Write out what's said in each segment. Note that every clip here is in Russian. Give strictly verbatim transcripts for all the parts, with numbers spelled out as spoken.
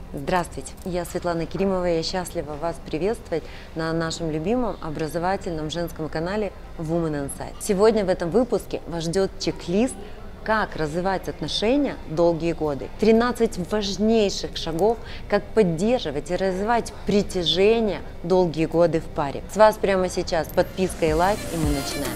Здравствуйте, я Светлана Керимова, и я счастлива вас приветствовать на нашем любимом образовательном женском канале Women Insight. Сегодня в этом выпуске вас ждет чек-лист, как развивать отношения долгие годы. тринадцать важнейших шагов, как поддерживать и развивать притяжение долгие годы в паре. С вас прямо сейчас подписка и лайк, и мы начинаем.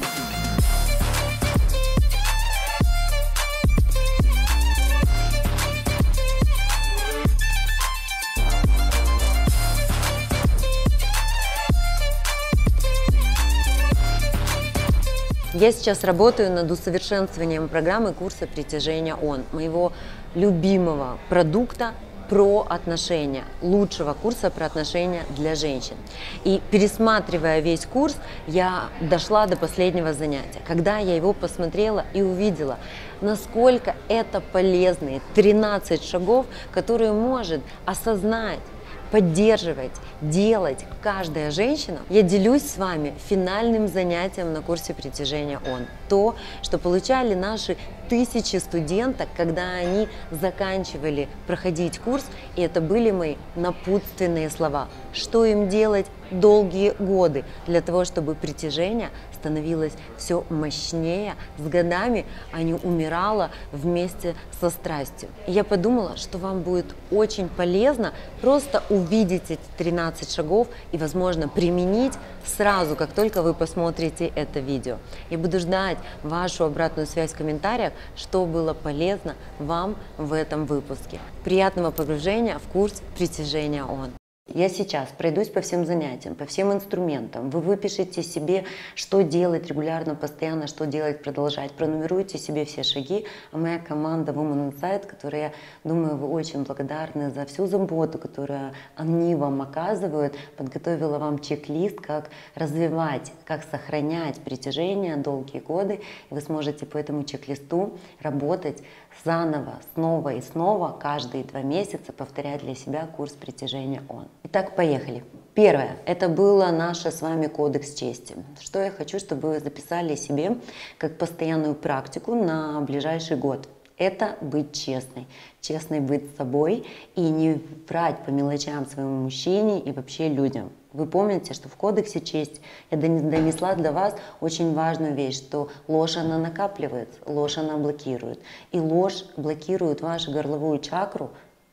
Я сейчас работаю над усовершенствованием программы курса «Притяжение Он», моего любимого продукта про отношения, лучшего курса про отношения для женщин. И пересматривая весь курс, я дошла до последнего занятия, когда я его посмотрела и увидела, насколько это полезные тринадцать шагов, которые может осознать, поддерживать, делать каждая женщина. Я делюсь с вами финальным занятием на курсе «Притяжение Он». То, что получали наши тысячи студенток, когда они заканчивали проходить курс, и это были мои напутственные слова. Что им делать долгие годы для того, чтобы притяжение становилось все мощнее с годами, а не умирало вместе со страстью. И я подумала, что вам будет очень полезно просто увидеть эти тринадцать шагов и, возможно, применить сразу, как только вы посмотрите это видео. Я буду ждать вашу обратную связь в комментариях, что было полезно вам в этом выпуске. Приятного погружения в курс «Притяжение Он». Я сейчас пройдусь по всем занятиям, по всем инструментам. Вы выпишите себе, что делать регулярно, постоянно, что делать, продолжать. Пронумеруйте себе все шаги. А моя команда Women Insight, которой, я думаю, вы очень благодарны за всю заботу, которую они вам оказывают, подготовила вам чек-лист, как развивать, как сохранять притяжение долгие годы. И вы сможете по этому чек-листу работать заново, снова и снова, каждые два месяца повторять для себя курс «Притяжение Он». Итак, поехали. Первое. Это было наше с вами кодекс чести. Что я хочу, чтобы вы записали себе как постоянную практику на ближайший год. Это быть честной. Честной быть с собой и не врать по мелочам своему мужчине и вообще людям. Вы помните, что в кодексе чести я донесла для вас очень важную вещь, что ложь она накапливается, ложь она блокирует. И ложь блокирует вашу горловую чакру,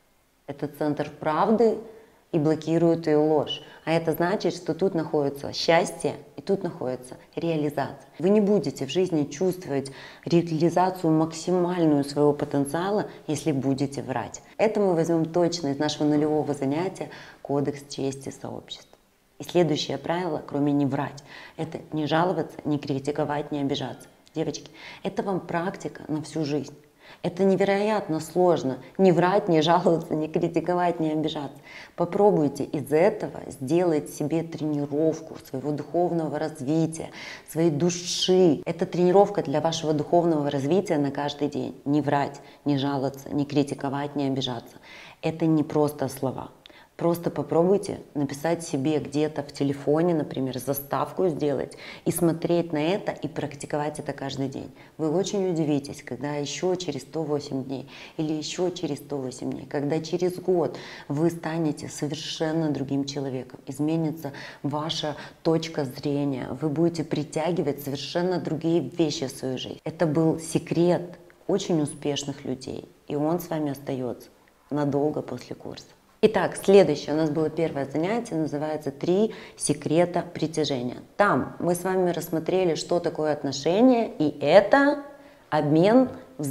это центр правды, и блокирует ее ложь. А это значит, что тут находится счастье и тут находится реализация. Вы не будете в жизни чувствовать реализацию максимальную своего потенциала, если будете врать. Это мы возьмем точно из нашего нулевого занятия «Кодекс чести сообщества». И следующее правило, кроме не врать, это не жаловаться, не критиковать, не обижаться. Девочки, это вам практика на всю жизнь. Это невероятно сложно. Не врать, не жаловаться, не критиковать, не обижаться. Попробуйте из этого сделать себе тренировку своего духовного развития, своей души. Это тренировка для вашего духовного развития на каждый день. Не врать, не жаловаться, не критиковать, не обижаться. Это не просто слова. Просто попробуйте написать себе где-то в телефоне, например, заставку сделать и смотреть на это и практиковать это каждый день. Вы очень удивитесь, когда еще через сто восемь дней или еще через сто восемь дней, когда через год вы станете совершенно другим человеком, изменится ваша точка зрения, вы будете притягивать совершенно другие вещи в свою жизнь. Это был секрет очень успешных людей, и он с вами остается надолго после курса. Итак, следующее у нас было первое занятие, называется «Три секрета притяжения». Там мы с вами рассмотрели, что такое отношения, и это обмен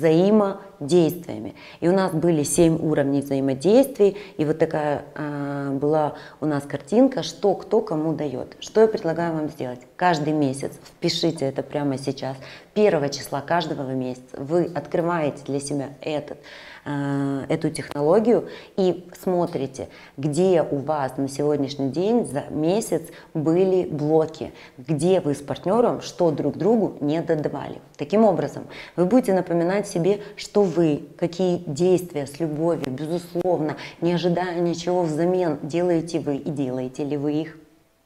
взаимодействиями. И у нас были семь уровней взаимодействий, и вот такая э, была у нас картинка, что кто кому дает. Что я предлагаю вам сделать? Каждый месяц, впишите это прямо сейчас, первого числа каждого месяца вы открываете для себя этот эту технологию и смотрите, где у вас на сегодняшний день за месяц были блоки, где вы с партнером что друг другу не додавали. Таким образом, вы будете напоминать себе, что вы, какие действия с любовью, безусловно, не ожидая ничего взамен, делаете вы и делаете ли вы их.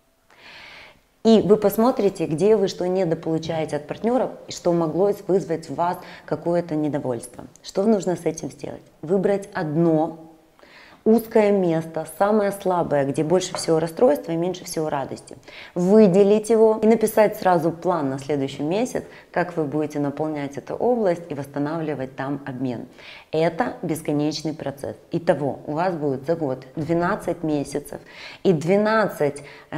И вы посмотрите, где вы что недополучаете от партнеров, и что могло вызвать в вас какое-то недовольство. Что нужно с этим сделать? Выбрать одно узкое место, самое слабое, где больше всего расстройства и меньше всего радости. Выделить его и написать сразу план на следующий месяц, как вы будете наполнять эту область и восстанавливать там обмен. Это бесконечный процесс. Итого у вас будет за год двенадцать месяцев, и двенадцать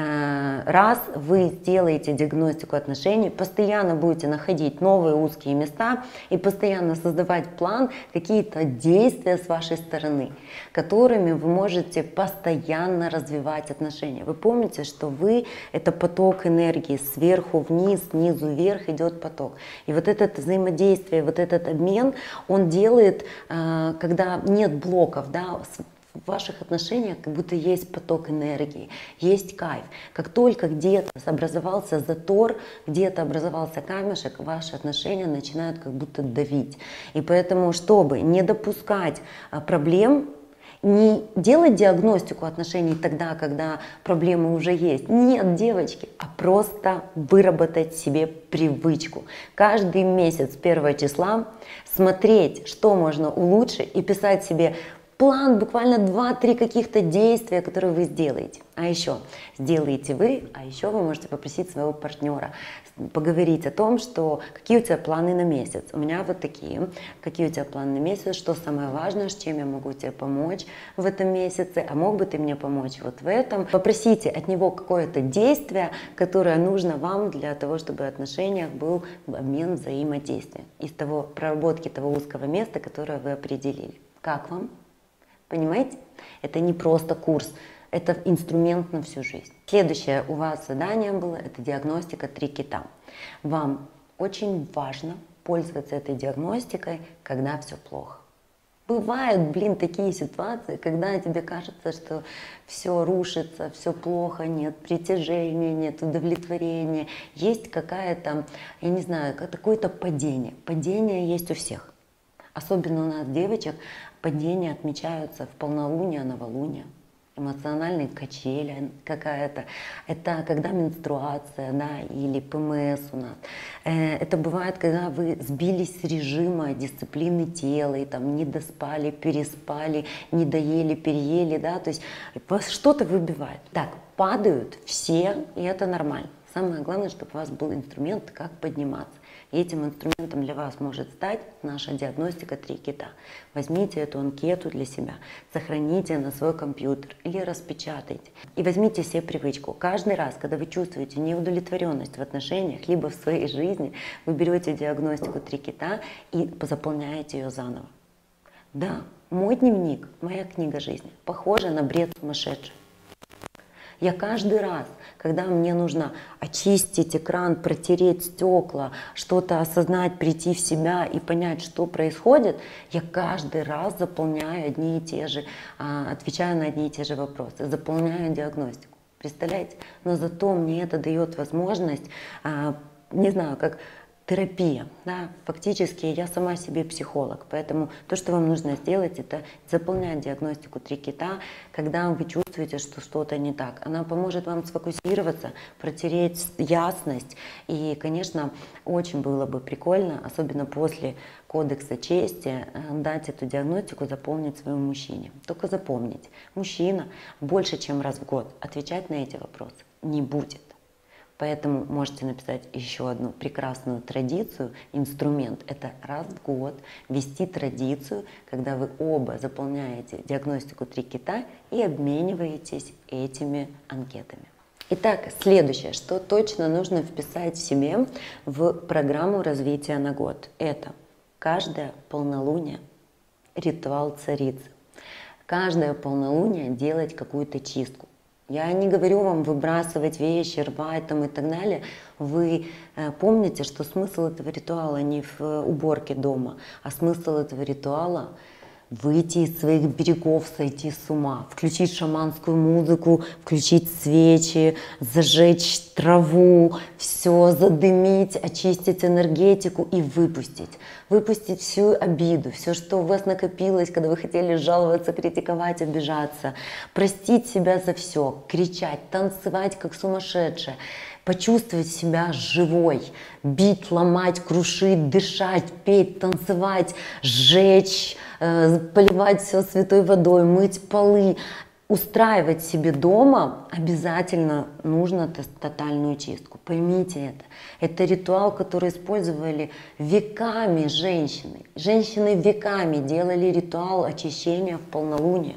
э, раз вы сделаете диагностику отношений, постоянно будете находить новые узкие места и постоянно создавать план, какие-то действия с вашей стороны, которыми вы можете постоянно развивать отношения. Вы помните, что вы — это поток энергии, сверху вниз, снизу вверх идет поток. И вот это взаимодействие, вот этот обмен, он делает, когда нет блоков, да, в ваших отношениях как будто есть поток энергии, есть кайф. Как только где-то образовался затор, где-то образовался камешек, ваши отношения начинают как будто давить. И поэтому, чтобы не допускать проблем, не делать диагностику отношений тогда, когда проблемы уже есть. Нет, девочки, а просто выработать себе привычку. Каждый месяц с первого числа смотреть, что можно улучшить, и писать себе план, буквально два-три каких-то действия, которые вы сделаете. А еще сделаете вы, а еще вы можете попросить своего партнера поговорить о том, что какие у тебя планы на месяц. У меня вот такие. Какие у тебя планы на месяц, что самое важное, с чем я могу тебе помочь в этом месяце, а мог бы ты мне помочь вот в этом. Попросите от него какое-то действие, которое нужно вам для того, чтобы в отношениях был обмен взаимодействия из того проработки того узкого места, которое вы определили. Как вам? Понимаете? Это не просто курс, это инструмент на всю жизнь. Следующее у вас задание было, это диагностика три кита. Вам очень важно пользоваться этой диагностикой, когда все плохо. Бывают, блин, такие ситуации, когда тебе кажется, что все рушится, все плохо, нет притяжения, нет удовлетворения, есть какая-то, я не знаю, какое-то падение. Падение есть у всех. Особенно у нас, девочек, падения отмечаются в полнолуние, новолуние, эмоциональные качели какая-то. Это когда менструация, да, или ПМС у нас. Это бывает, когда вы сбились с режима дисциплины тела, и там не доспали, переспали, не доели, переели, да, то есть вас что-то выбивает. Так, падают все, и это нормально. Самое главное, чтобы у вас был инструмент, как подниматься. И этим инструментом для вас может стать наша диагностика три кита. Возьмите эту анкету для себя, сохраните на свой компьютер или распечатайте. И возьмите себе привычку. Каждый раз, когда вы чувствуете неудовлетворенность в отношениях, либо в своей жизни, вы берете диагностику три кита и заполняете ее заново. Да, мой дневник, моя книга жизни похожа на бред сумасшедший. Я каждый раз, когда мне нужно очистить экран, протереть стекла, что-то осознать, прийти в себя и понять, что происходит, я каждый раз заполняю одни и те же, отвечаю на одни и те же вопросы, заполняю диагностику. Представляете? Но зато мне это дает возможность, не знаю, как терапия, да, фактически я сама себе психолог, поэтому то, что вам нужно сделать, это заполнять диагностику три кита, когда вы чувствуете, что что-то не так. Она поможет вам сфокусироваться, протереть ясность, и, конечно, очень было бы прикольно, особенно после кодекса чести, дать эту диагностику заполнить своему мужчине. Только запомните, мужчина больше, чем раз в год отвечать на эти вопросы не будет. Поэтому можете написать еще одну прекрасную традицию, инструмент. Это раз в год вести традицию, когда вы оба заполняете диагностику три кита и обмениваетесь этими анкетами. Итак, следующее, что точно нужно вписать себе в программу развития на год. Это каждое полнолуние ритуал царицы. Каждое полнолуние делать какую-то чистку. Я не говорю вам выбрасывать вещи, рвать там и так далее. Вы э, помните, что смысл этого ритуала не в э, уборке дома, а смысл этого ритуала — выйти из своих берегов, сойти с ума, включить шаманскую музыку, включить свечи, зажечь траву, все задымить, очистить энергетику и выпустить. Выпустить всю обиду, все, что у вас накопилось, когда вы хотели жаловаться, критиковать, обижаться. Простить себя за все, кричать, танцевать как сумасшедшая. почувствовать себя живой, бить, ломать, крушить, дышать, петь, танцевать, сжечь, э, поливать все святой водой, мыть полы. Устраивать себе дома обязательно нужно тотальную чистку. Поймите это. Это ритуал, который использовали веками женщины. Женщины веками делали ритуал очищения в полнолуние.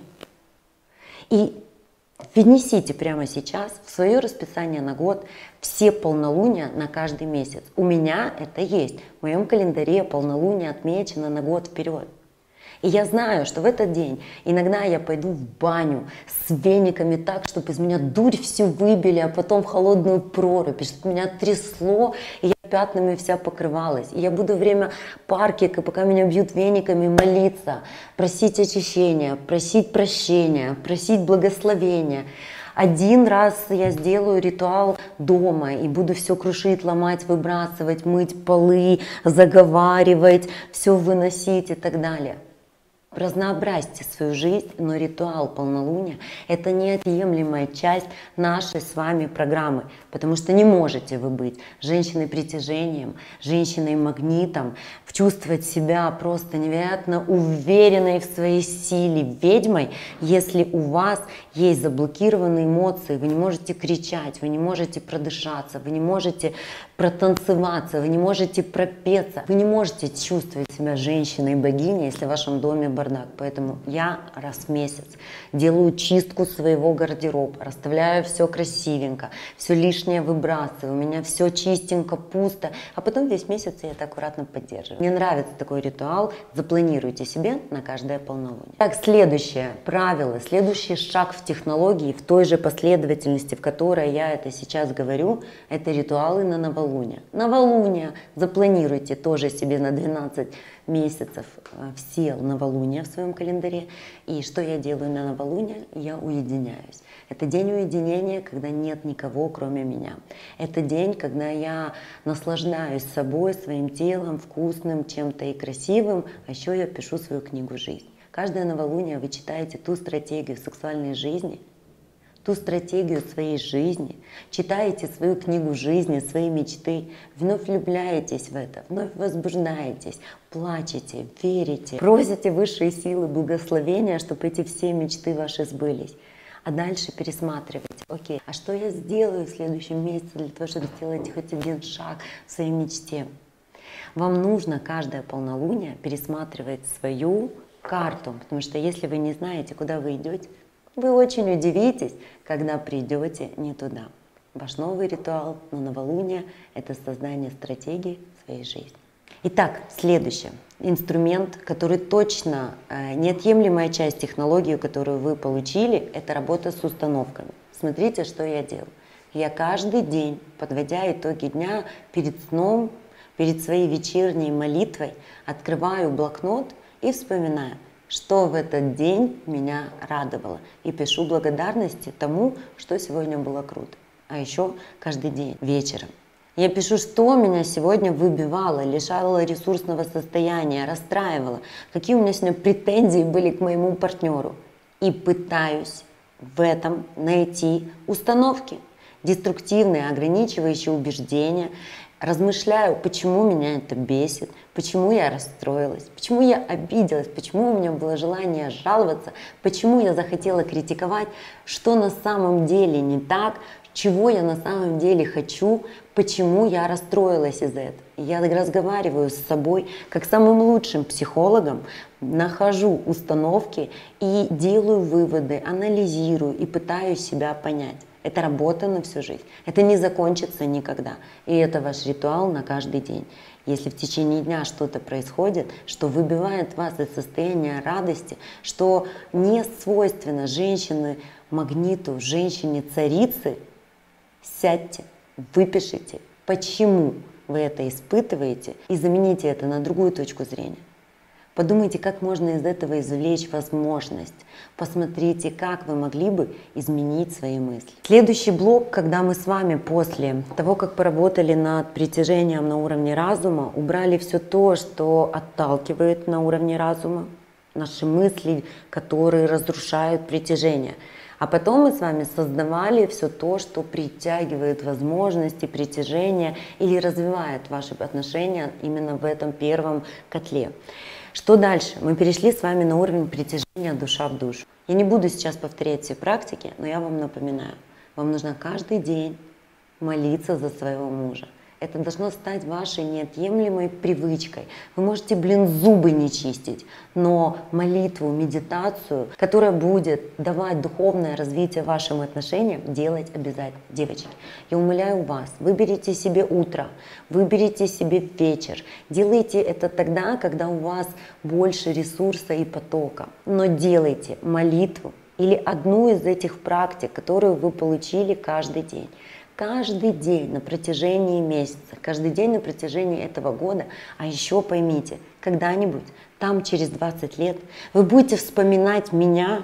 И внесите прямо сейчас в свое расписание на год все полнолуния на каждый месяц. У меня это есть. В моем календаре полнолуние отмечено на год вперед. И я знаю, что в этот день иногда я пойду в баню с вениками так, чтобы из меня дурь всю выбили, а потом в холодную прорубь, чтобы меня трясло, и я пятнами вся покрывалась. И я буду время парки, пока меня бьют вениками, молиться, просить очищения, просить прощения, просить благословения. Один раз я сделаю ритуал дома и буду все крушить, ломать, выбрасывать, мыть полы, заговаривать, все выносить и так далее. Разнообразьте свою жизнь, но ритуал полнолуния – это неотъемлемая часть нашей с вами программы, потому что не можете вы быть женщиной-притяжением, женщиной-магнитом, чувствовать себя просто невероятно уверенной в своей силе ведьмой, если у вас есть заблокированные эмоции, вы не можете кричать, вы не можете продышаться, вы не можете протанцеваться, вы не можете пропеться, вы не можете чувствовать себя женщиной-богиней, если в вашем доме бардак. Поэтому я раз в месяц делаю чистку своего гардероба, расставляю все красивенько, все лишнее выбрасываю, у меня все чистенько, пусто, а потом весь месяц я это аккуратно поддерживаю. Мне нравится такой ритуал, запланируйте себе на каждое полнолуние. Так, следующее правило, следующий шаг в технологии, в той же последовательности, в которой я это сейчас говорю, это ритуалы на новолуние. Новолуние запланируйте тоже себе на двенадцать месяцев все новолуния в своем календаре. И что я делаю на новолуние? Я уединяюсь. Это день уединения, когда нет никого, кроме меня. Это день, когда я наслаждаюсь собой, своим телом, вкусным, чем-то и красивым. А еще я пишу свою книгу «Жизнь». Каждое новолуние вы читаете ту стратегию сексуальной жизни, ту стратегию своей жизни, читаете свою книгу жизни, свои мечты, вновь влюбляетесь в это, вновь возбуждаетесь, плачете, верите, просите высшие силы благословения, чтобы эти все мечты ваши сбылись. А дальше пересматривайте, окей, а что я сделаю в следующем месяце для того, чтобы сделать хоть один шаг в своей мечте? Вам нужно каждое полнолуние пересматривать свою карту, потому что если вы не знаете, куда вы идете, вы очень удивитесь, когда придете не туда. Ваш новый ритуал на новолуние – это создание стратегии своей жизни. Итак, следующее. Инструмент, который точно э, неотъемлемая часть технологии, которую вы получили, это работа с установками. Смотрите, что я делаю. Я каждый день, подводя итоги дня, перед сном, перед своей вечерней молитвой, открываю блокнот и вспоминаю, что в этот день меня радовало. И пишу благодарности тому, что сегодня было круто. А еще каждый день вечером. Я пишу, что меня сегодня выбивало, лишало ресурсного состояния, расстраивало, какие у меня сегодня претензии были к моему партнеру. И пытаюсь в этом найти установки, деструктивные, ограничивающие убеждения. Размышляю, почему меня это бесит, почему я расстроилась, почему я обиделась, почему у меня было желание жаловаться, почему я захотела критиковать, что на самом деле не так, чего я на самом деле хочу, почему я расстроилась из-за этого. Я разговариваю с собой как самым лучшим психологом, нахожу установки и делаю выводы, анализирую и пытаюсь себя понять. Это работа на всю жизнь. Это не закончится никогда. И это ваш ритуал на каждый день. Если в течение дня что-то происходит, что выбивает вас из состояния радости, что не свойственно женщине-магниту, женщине-царице, сядьте, выпишите, почему вы это испытываете, и замените это на другую точку зрения. Подумайте, как можно из этого извлечь возможность. Посмотрите, как вы могли бы изменить свои мысли. Следующий блок, когда мы с вами после того, как поработали над притяжением на уровне разума, убрали все то, что отталкивает на уровне разума, наши мысли, которые разрушают притяжение. А потом мы с вами создавали все то, что притягивает возможности, притяжения или развивает ваши отношения именно в этом первом котле. Что дальше? Мы перешли с вами на уровень притяжения душа в душу. Я не буду сейчас повторять все практики, но я вам напоминаю. Вам нужно каждый день молиться за своего мужа. Это должно стать вашей неотъемлемой привычкой. Вы можете, блин, зубы не чистить, но молитву, медитацию, которая будет давать духовное развитие вашим отношениям, делать обязательно. Девочки, я умоляю вас, выберите себе утро, выберите себе вечер. Делайте это тогда, когда у вас больше ресурса и потока. Но делайте молитву или одну из этих практик, которую вы получили каждый день. Каждый день на протяжении месяца, каждый день на протяжении этого года. А еще поймите, когда-нибудь, там через двадцать лет, вы будете вспоминать меня,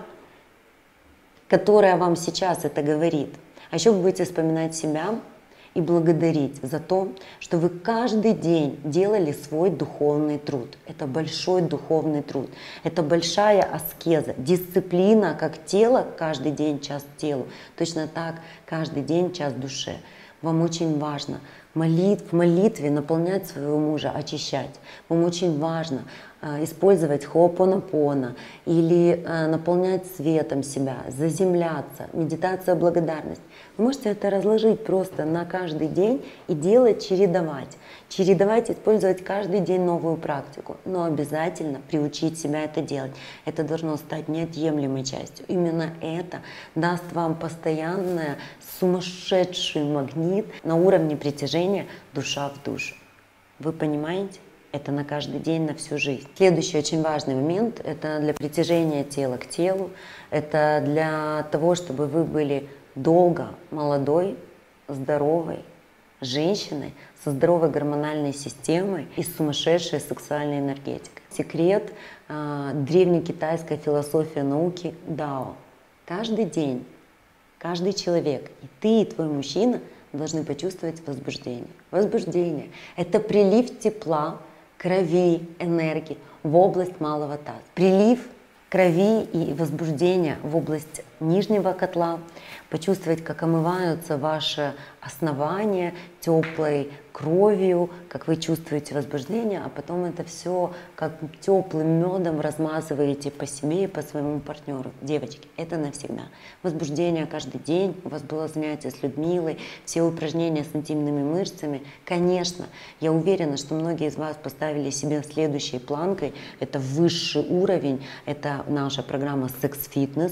которая вам сейчас это говорит. А еще вы будете вспоминать себя и благодарить за то, что вы каждый день делали свой духовный труд. Это большой духовный труд, это большая аскеза, дисциплина, как тело, каждый день час телу, точно так каждый день час душе. Вам очень важно молит, в молитве наполнять своего мужа, очищать. Вам очень важно э, использовать хоопонопона или э, наполнять светом себя, заземляться, медитация благодарность. Вы можете это разложить просто на каждый день и делать, чередовать. Чередовать, использовать каждый день новую практику, но обязательно приучить себя это делать. Это должно стать неотъемлемой частью. Именно это даст вам постоянный сумасшедший магнит на уровне притяжения душа в душу. Вы понимаете? Это на каждый день, на всю жизнь. Следующий очень важный момент – это для притяжения тела к телу. Это для того, чтобы вы были долго молодой, здоровой женщиной со здоровой гормональной системой и с сумасшедшей сексуальной энергетикой. Секрет э, древнекитайской философии науки дао. Каждый день, каждый человек, и ты, и твой мужчина должны почувствовать возбуждение. Возбуждение – это прилив тепла, крови, энергии в область малого таза. Прилив крови и возбуждения в область нижнего котла, почувствовать, как омываются ваши основания теплой кровью, как вы чувствуете возбуждение, а потом это все как теплым медом размазываете по себе и по своему партнеру. Девочки, это навсегда. Возбуждение каждый день, у вас было занятие с Людмилой, все упражнения с интимными мышцами. Конечно, я уверена, что многие из вас поставили себе следующей планкой, это высший уровень, это наша программа «Секс-фитнес».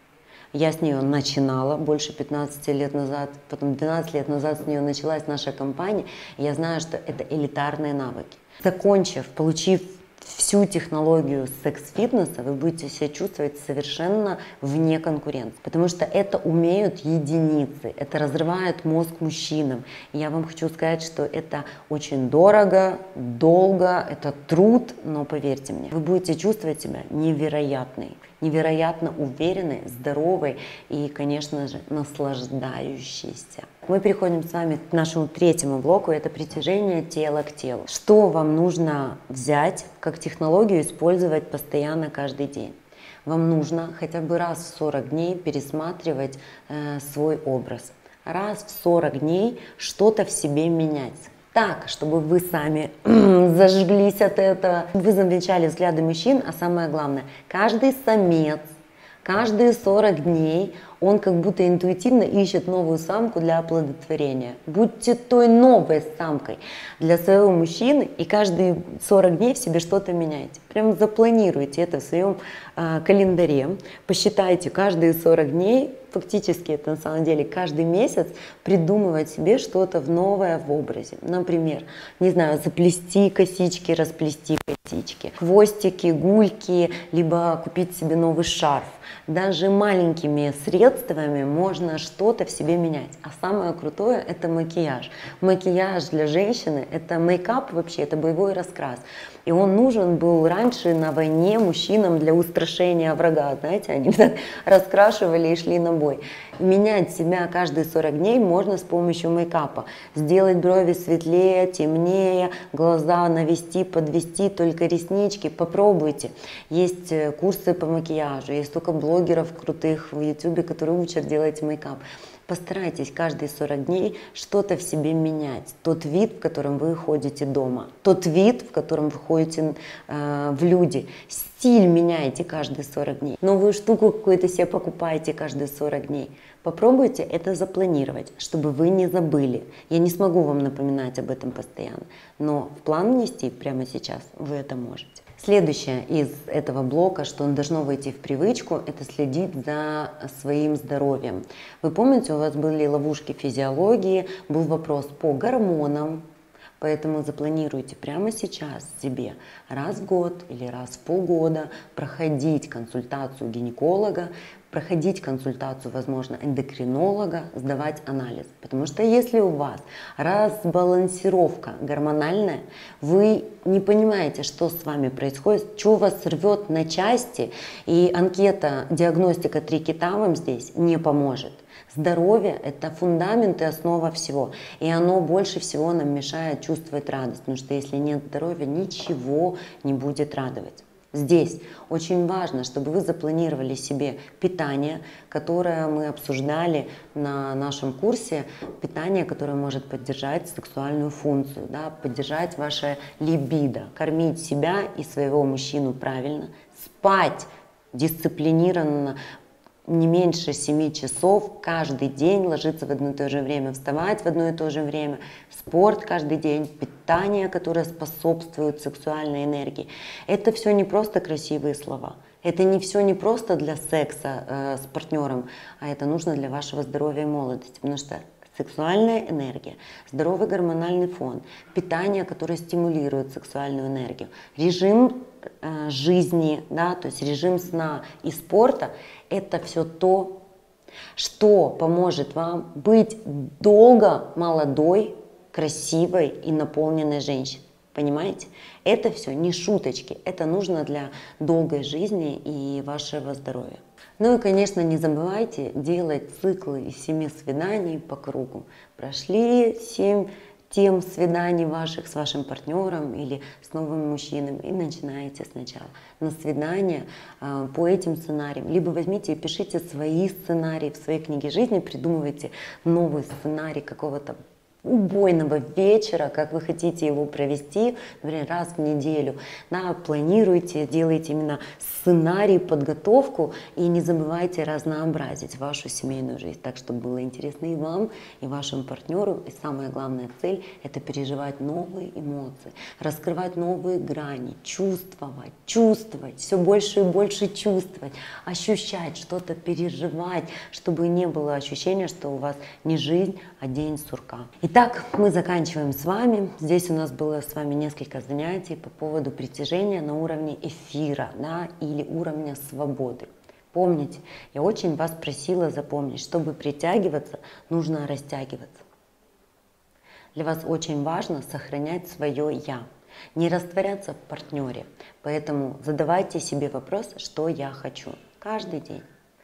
Я с нее начинала больше пятнадцати лет назад, потом двенадцать лет назад с нее началась наша компания. И я знаю, что это элитарные навыки. Закончив, получив всю технологию секс-фитнеса, вы будете себя чувствовать совершенно вне конкуренции. Потому что это умеют единицы, это разрывает мозг мужчинам. И я вам хочу сказать, что это очень дорого, долго, это труд, но поверьте мне, вы будете чувствовать себя невероятной, невероятно уверенной, здоровой и, конечно же, наслаждающейся. Мы переходим с вами к нашему третьему блоку, это притяжение тела к телу. Что вам нужно взять, как технологию использовать постоянно каждый день? Вам нужно хотя бы раз в сорок дней пересматривать э, свой образ. Раз в сорок дней что-то в себе менять. Так, чтобы вы сами зажглись от этого, вы замечали взгляды мужчин, а самое главное, каждый самец, каждые сорок дней он как будто интуитивно ищет новую самку для оплодотворения. Будьте той новой самкой для своего мужчины и каждые сорок дней в себе что-то меняйте. Прям запланируйте это в своем э, календаре, посчитайте каждые сорок дней, фактически это на самом деле каждый месяц придумывать себе что-то новое в образе. Например, не знаю, заплести косички, расплести косички, хвостики, гульки, либо купить себе новый шарф. Даже маленькими средствами можно что-то в себе менять. А самое крутое – это макияж. Макияж для женщины – это мейкап вообще, это боевой раскрас. И он нужен был раньше на войне мужчинам для устрашения врага. Знаете, они так раскрашивали и шли на собой. Менять себя каждые сорок дней можно с помощью мейкапа. Сделать брови светлее, темнее, глаза навести, подвести, только реснички. Попробуйте. Есть курсы по макияжу, есть столько блогеров крутых в ютубе, которые учат делать мейкап. Постарайтесь каждые сорок дней что-то в себе менять. Тот вид, в котором вы ходите дома, тот вид, в котором вы ходите э, в люди. Стиль меняйте каждые сорок дней. Новую штуку какую-то себе покупайте каждые сорок дней. Попробуйте это запланировать, чтобы вы не забыли. Я не смогу вам напоминать об этом постоянно, но в план внести прямо сейчас вы это можете. Следующее из этого блока, что должно войти в привычку, это следить за своим здоровьем. Вы помните, у вас были ловушки физиологии, был вопрос по гормонам, поэтому запланируйте прямо сейчас себе раз в год или раз в полгода проходить консультацию гинеколога, проходить консультацию, возможно, эндокринолога, сдавать анализ. Потому что если у вас разбалансировка гормональная, вы не понимаете, что с вами происходит, что вас рвет на части, и анкета «Диагностика три кита» вам здесь не поможет. Здоровье – это фундамент и основа всего. И оно больше всего нам мешает чувствовать радость. Потому что если нет здоровья, ничего не будет радовать. Здесь очень важно, чтобы вы запланировали себе питание, которое мы обсуждали на нашем курсе. Питание, которое может поддержать сексуальную функцию, да, поддержать ваше либидо, кормить себя и своего мужчину правильно, спать дисциплинированно, не меньше семи часов каждый день, ложиться в одно и то же время, вставать в одно и то же время, спорт каждый день, питание, которое способствует сексуальной энергии. Это все не просто красивые слова. Это не все не просто для секса э, с партнером, а это нужно для вашего здоровья и молодости, потому что сексуальная энергия, здоровый гормональный фон, питание, которое стимулирует сексуальную энергию, режим э, жизни, да, то есть режим сна и спорта, это все то, что поможет вам быть долго молодой, красивой и наполненной женщиной. Понимаете? Это все не шуточки, это нужно для долгой жизни и вашего здоровья. Ну и, конечно, не забывайте делать циклы из семи свиданий по кругу. Прошли семь тем свиданий ваших с вашим партнером или с новым мужчиной и начинаете сначала на свидание э, по этим сценариям. Либо возьмите и пишите свои сценарии в своей книге жизни, придумывайте новый сценарий какого-то убойного вечера, как вы хотите его провести, например, раз в неделю. Да, планируйте, делайте именно сценарий, подготовку и не забывайте разнообразить вашу семейную жизнь, так, чтобы было интересно и вам, и вашему партнеру. И самая главная цель – это переживать новые эмоции, раскрывать новые грани, чувствовать, чувствовать, все больше и больше чувствовать, ощущать, что-то переживать, чтобы не было ощущения, что у вас не жизнь, а день сурка. Итак, мы заканчиваем с вами. Здесь у нас было с вами несколько занятий по поводу притяжения на уровне эфира, да, или уровня свободы. Помните, я очень вас просила запомнить, чтобы притягиваться, нужно растягиваться. Для вас очень важно сохранять свое «я», не растворяться в партнере. Поэтому задавайте себе вопрос, что я хочу каждый день.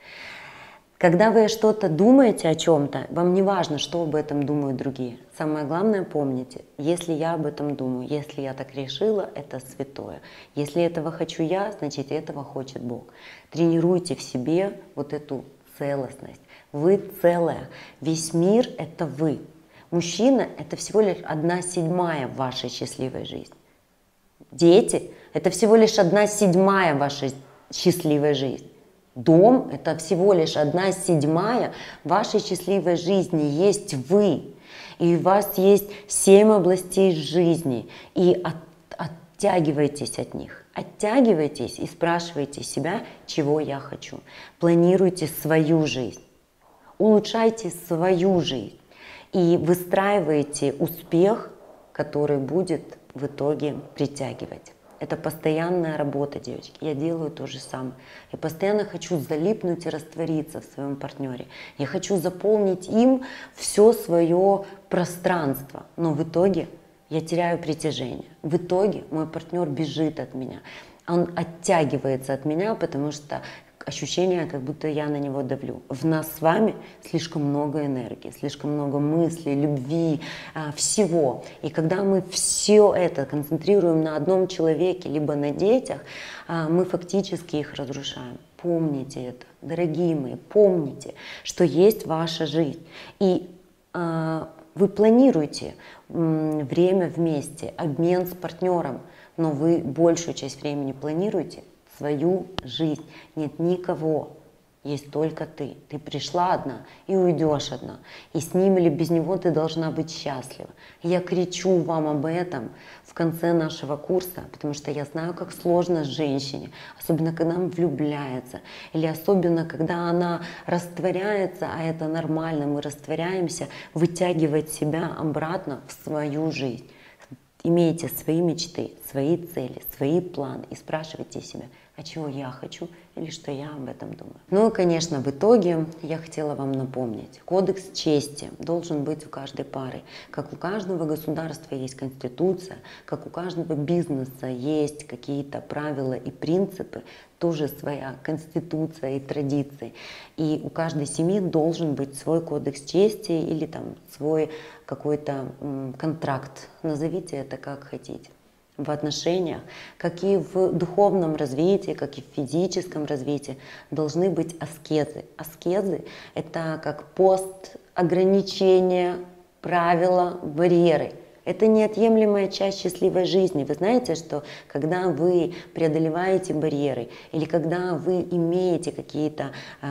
Когда вы что-то думаете о чем-то, вам не важно, что об этом думают другие. Самое главное, помните, если я об этом думаю, если я так решила, это святое. Если этого хочу я, значит, этого хочет Бог. Тренируйте в себе вот эту целостность. Вы целая. Весь мир – это вы. Мужчина – это всего лишь одна седьмая в вашей счастливой жизни. Дети – это всего лишь одна седьмая в вашей счастливой жизни. Дом – это всего лишь одна седьмая вашей счастливой жизни. Есть вы. И у вас есть семь областей жизни. И от, оттягивайтесь от них. Оттягивайтесь и спрашивайте себя, чего я хочу. Планируйте свою жизнь. Улучшайте свою жизнь. И выстраивайте успех, который будет в итоге притягивать. Это постоянная работа, девочки. Я делаю то же самое. Я постоянно хочу залипнуть и раствориться в своем партнере. Я хочу заполнить им все свое пространство. Но в итоге я теряю притяжение. В итоге мой партнер бежит от меня. Он оттягивается от меня, потому что ощущение, как будто я на него давлю. В нас с вами слишком много энергии, слишком много мыслей, любви, всего. И когда мы все это концентрируем на одном человеке, либо на детях, мы фактически их разрушаем. Помните это, дорогие мои, помните, что есть ваша жизнь. И вы планируете время вместе, обмен с партнером, но вы большую часть времени планируете свою жизнь. Нет никого, есть только ты. Ты пришла одна и уйдешь одна. И с ним или без него ты должна быть счастлива. Я кричу вам об этом в конце нашего курса, потому что я знаю, как сложно женщине, особенно когда она влюбляется, или особенно когда она растворяется, а это нормально, мы растворяемся, вытягивать себя обратно в свою жизнь. Имейте свои мечты, свои цели, свои планы и спрашивайте себя, а чего я хочу или что я об этом думаю. Ну и, конечно, в итоге я хотела вам напомнить, кодекс чести должен быть у каждой пары. Как у каждого государства есть конституция, как у каждого бизнеса есть какие-то правила и принципы, тоже своя конституция и традиции. И у каждой семьи должен быть свой кодекс чести или там свой какой-то контракт. Назовите это как хотите. В отношениях, как и в духовном развитии, как и в физическом развитии, должны быть аскезы. Аскезы – это как пост, ограничения, правила, барьеры. Это неотъемлемая часть счастливой жизни. Вы знаете, что когда вы преодолеваете барьеры или когда вы имеете какие-то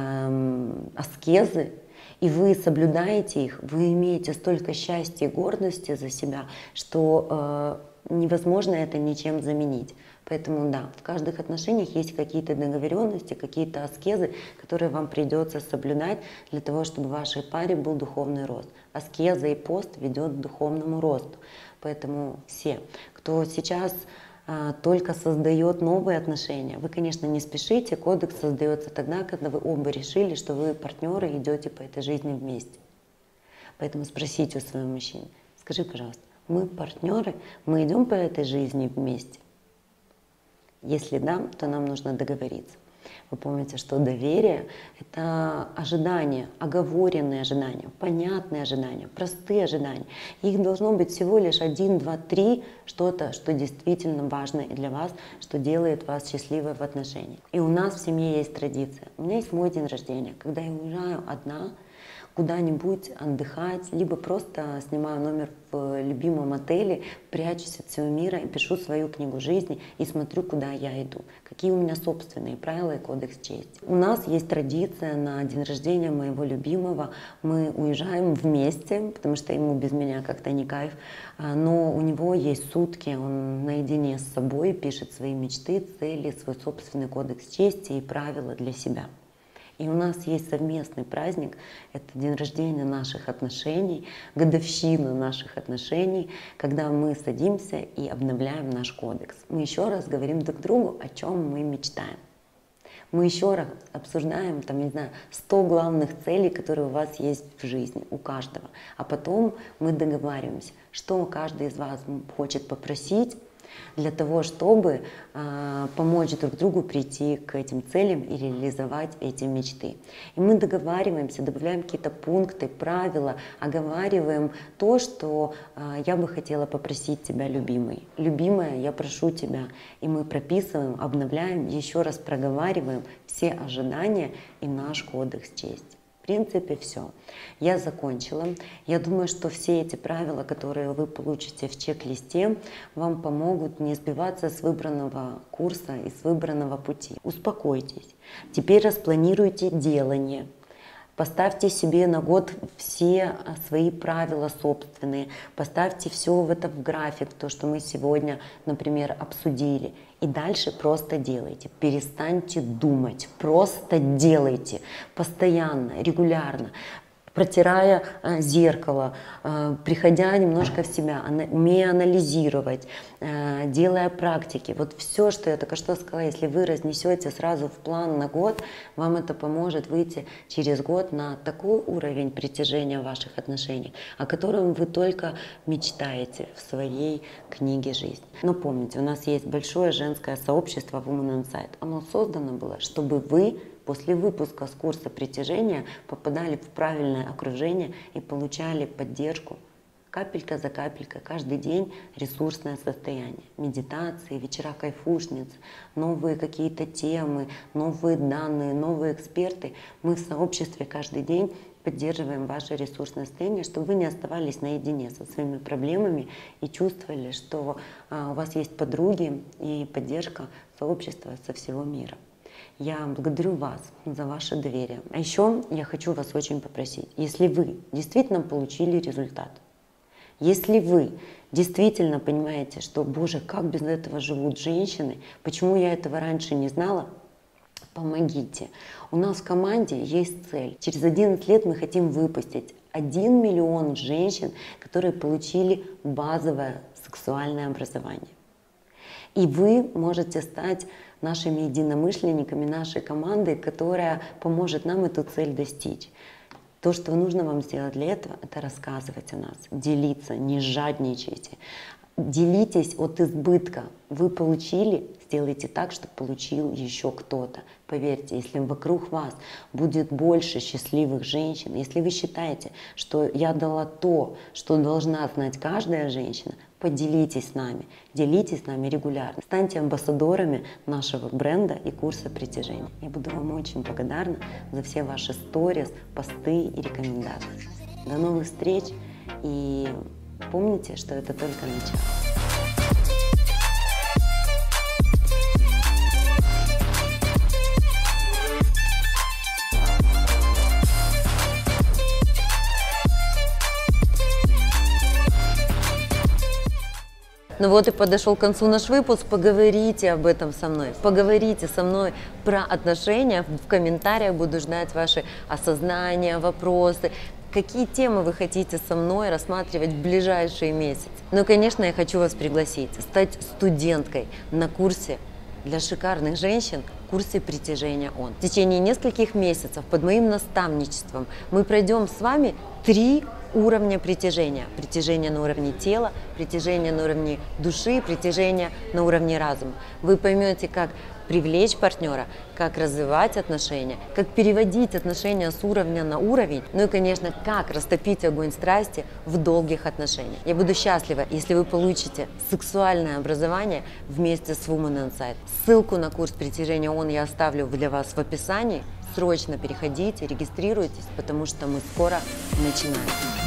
эм, аскезы, и вы соблюдаете их, вы имеете столько счастья и гордости за себя, что э, невозможно это ничем заменить. Поэтому да, в каждых отношениях есть какие-то договоренности, какие-то аскезы, которые вам придется соблюдать для того, чтобы в вашей паре был духовный рост. Аскеза и пост ведет к духовному росту. Поэтому все, кто сейчас а, только создает новые отношения, вы, конечно, не спешите. Кодекс создается тогда, когда вы оба решили, что вы партнеры и идете по этой жизни вместе. Поэтому спросите у своего мужчины, скажи, пожалуйста, мы партнеры, мы идем по этой жизни вместе? Если да, то нам нужно договориться. Вы помните, что доверие – это ожидания, оговоренные ожидания, понятные ожидания, простые ожидания. Их должно быть всего лишь один, два, три, что-то, что действительно важно и для вас, что делает вас счастливой в отношениях. И у нас в семье есть традиция. У меня есть мой день рождения, когда я уезжаю одна, куда-нибудь отдыхать, либо просто снимаю номер в любимом отеле, прячусь от всего мира и пишу свою книгу жизни и смотрю, куда я иду. Какие у меня собственные правила и кодекс чести. У нас есть традиция на день рождения моего любимого. Мы уезжаем вместе, потому что ему без меня как-то не кайф. Но у него есть сутки, он наедине с собой пишет свои мечты, цели, свой собственный кодекс чести и правила для себя. И у нас есть совместный праздник, это день рождения наших отношений, годовщина наших отношений, когда мы садимся и обновляем наш кодекс. Мы еще раз говорим друг другу, о чем мы мечтаем. Мы еще раз обсуждаем, там, не знаю, сто главных целей, которые у вас есть в жизни, у каждого. А потом мы договариваемся, что каждый из вас хочет попросить, для того, чтобы э, помочь друг другу прийти к этим целям и реализовать эти мечты. И мы договариваемся, добавляем какие-то пункты, правила, оговариваем то, что э, я бы хотела попросить тебя, любимый. Любимая, я прошу тебя. И мы прописываем, обновляем, еще раз проговариваем все ожидания и наш кодекс чести. В принципе, все. Я закончила. Я думаю, что все эти правила, которые вы получите в чек-листе, вам помогут не сбиваться с выбранного курса и с выбранного пути. Успокойтесь. Теперь распланируйте делание. Поставьте себе на год все свои правила собственные, поставьте все в это в график, то, что мы сегодня, например, обсудили. И дальше просто делайте, перестаньте думать, просто делайте, постоянно, регулярно. Протирая э, зеркало, э, приходя немножко в себя, ана, умея анализировать, э, делая практики. Вот все, что я только что сказала, если вы разнесете сразу в план на год, вам это поможет выйти через год на такой уровень притяжения ваших отношений, о котором вы только мечтаете в своей книге жизни. Но помните, у нас есть большое женское сообщество Women Inside. Оно создано было, чтобы вы после выпуска с курса притяжения попадали в правильное окружение и получали поддержку капелька за капелькой, каждый день ресурсное состояние. Медитации, вечера кайфушниц, новые какие-то темы, новые данные, новые эксперты. Мы в сообществе каждый день поддерживаем ваше ресурсное состояние, чтобы вы не оставались наедине со своими проблемами и чувствовали, что а, у вас есть подруги и поддержка сообщества со всего мира. Я благодарю вас за ваше доверие. А еще я хочу вас очень попросить, если вы действительно получили результат, если вы действительно понимаете, что, Боже, как без этого живут женщины, почему я этого раньше не знала, помогите. У нас в команде есть цель. Через одиннадцать лет мы хотим выпустить один миллион женщин, которые получили базовое сексуальное образование. И вы можете стать нашими единомышленниками, нашей командой, которая поможет нам эту цель достичь. То, что нужно вам сделать для этого, это рассказывать о нас, делиться, не жадничайте. Делитесь от избытка. Вы получили, сделайте так, чтобы получил еще кто-то. Поверьте, если вокруг вас будет больше счастливых женщин, если вы считаете, что я дала то, что должна знать каждая женщина, поделитесь с нами, делитесь с нами регулярно. Станьте амбассадорами нашего бренда и курса притяжения. Я буду вам очень благодарна за все ваши сторис, посты и рекомендации. До новых встреч и помните, что это только начало. Ну вот и подошел к концу наш выпуск. Поговорите об этом со мной. Поговорите со мной про отношения. В комментариях буду ждать ваши осознания, вопросы. Какие темы вы хотите со мной рассматривать в ближайшие месяцы? Ну, конечно, я хочу вас пригласить стать студенткой на курсе для шикарных женщин, курсе притяжения он. В течение нескольких месяцев под моим наставничеством мы пройдем с вами три уровня притяжения. Притяжение на уровне тела, притяжение на уровне души, притяжение на уровне разума. Вы поймете, как привлечь партнера, как развивать отношения, как переводить отношения с уровня на уровень, ну и, конечно, как растопить огонь страсти в долгих отношениях. Я буду счастлива, если вы получите сексуальное образование вместе с Woman Inside. Ссылку на курс притяжения он я оставлю для вас в описании. Срочно переходите, регистрируйтесь, потому что мы скоро начинаем.